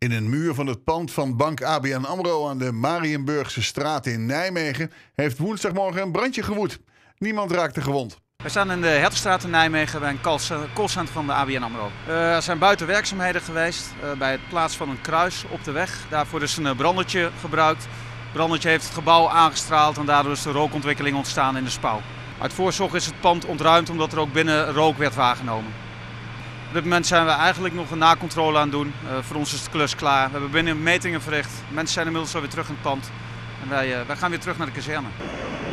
In een muur van het pand van Bank ABN AMRO aan de Mariënburgse straat in Nijmegen heeft woensdagmorgen een brandje gewoed. Niemand raakte gewond. We staan in de Hertenstraat in Nijmegen bij een callcenter van de ABN AMRO. Er zijn buiten werkzaamheden geweest bij het plaatsen van een kruis op de weg. Daarvoor is een brandertje gebruikt. Het brandertje heeft het gebouw aangestraald en daardoor is de rookontwikkeling ontstaan in de spouw. Uit voorzorg is het pand ontruimd omdat er ook binnen rook werd waargenomen. Op dit moment zijn we eigenlijk nog een nakontrole aan het doen. Voor ons is de klus klaar. We hebben binnen metingen verricht. Mensen zijn inmiddels alweer terug in het pand. En wij gaan weer terug naar de kazerne.